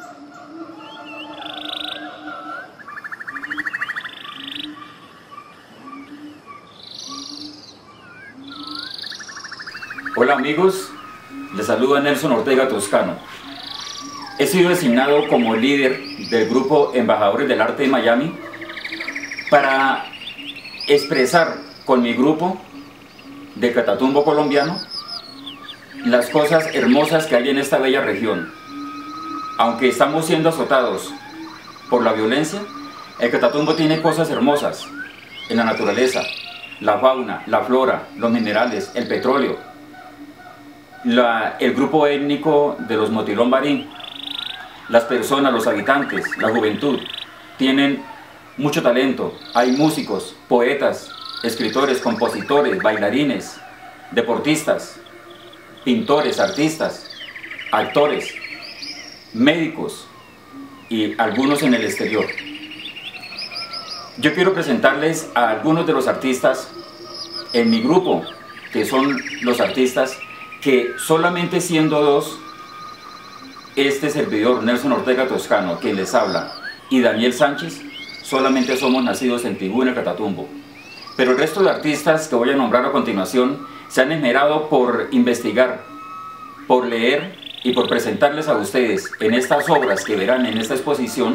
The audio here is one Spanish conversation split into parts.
Hola amigos, les saluda Nelson Ortega Toscano. He sido designado como líder del grupo Embajadores del Arte de Miami para expresar con mi grupo de Catatumbo colombiano las cosas hermosas que hay en esta bella región. Aunque estamos siendo azotados por la violencia, el Catatumbo tiene cosas hermosas en la naturaleza, la fauna, la flora, los minerales, el petróleo, el grupo étnico de los Motilón Barín, las personas, los habitantes, la juventud, tienen mucho talento. Hay músicos, poetas, escritores, compositores, bailarines, deportistas, pintores, artistas, actores, médicos y algunos en el exterior. Yo quiero presentarles a algunos de los artistas en mi grupo, que son los artistas que solamente siendo dos, este servidor Nelson Ortega Toscano, quien les habla, y Daniel Sánchez, solamente somos nacidos en Tibú, en el Catatumbo. Pero el resto de artistas que voy a nombrar a continuación se han esmerado por investigar, por leer y por presentarles a ustedes en estas obras que verán en esta exposición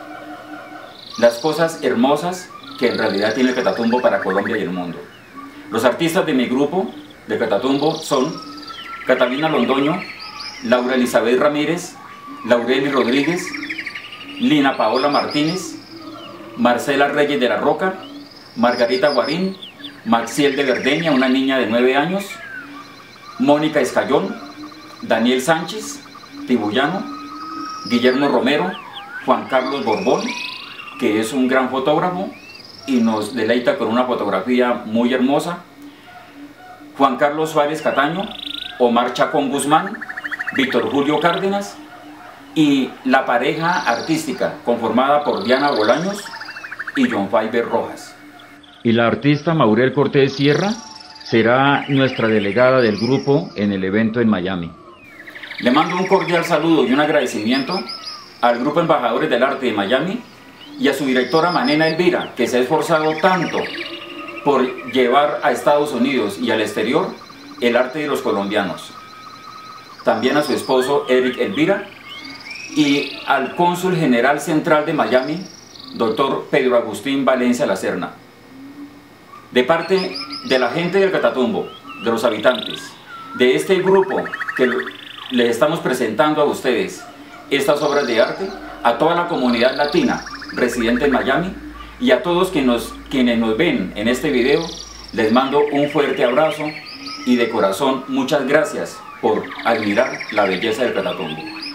las cosas hermosas que en realidad tiene el Catatumbo para Colombia y el mundo. Los artistas de mi grupo de Catatumbo son Catalina Londoño, Laura Elizabeth Ramírez, Laureli Rodríguez, Lina Paola Martínez, Marcela Reyes de la Roca, Margarita Guarín, Maxiel de Verdeña, una niña de 9 años, Mónica Escayón, Daniel Sánchez, tibuyano, Guillermo Romero, Juan Carlos Borbón, que es un gran fotógrafo y nos deleita con una fotografía muy hermosa, Juan Carlos Suárez Cataño, Omar Chacón Guzmán, Víctor Julio Cárdenas y la pareja artística conformada por Diana Bolaños y John Fiber Rojas. Y la artista Maurel Cortés Sierra será nuestra delegada del grupo en el evento en Miami. Le mando un cordial saludo y un agradecimiento al grupo Embajadores del Arte de Miami y a su directora Manena Elvira, que se ha esforzado tanto por llevar a Estados Unidos y al exterior el arte de los colombianos. También a su esposo Eric Elvira y al cónsul general central de Miami, doctor Pedro Agustín Valencia Lacerna. De parte de la gente del Catatumbo, de los habitantes, de este grupo que les estamos presentando a ustedes estas obras de arte, a toda la comunidad latina residente en Miami y a todos quienes nos ven en este video, les mando un fuerte abrazo y de corazón muchas gracias por admirar la belleza del Catatumbo.